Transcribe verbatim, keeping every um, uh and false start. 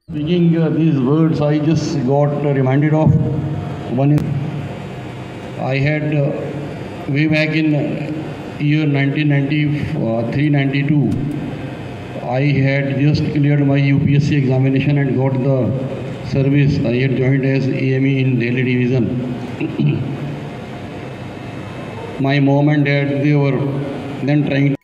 Speaking uh, these words, I just got uh, reminded of one. I had uh, way back in uh, year nineteen ninety-three ninety-two, I had just cleared my U P S C examination and got the service. I had joined as A M E in Delhi division. My mom and dad, they were then trying